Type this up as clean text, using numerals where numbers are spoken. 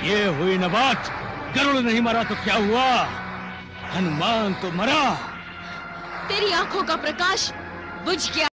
ये हुई न बात। गरुड़ नहीं मरा तो क्या हुआ, हनुमान तो मरा। तेरी आंखों का प्रकाश बुझ गया।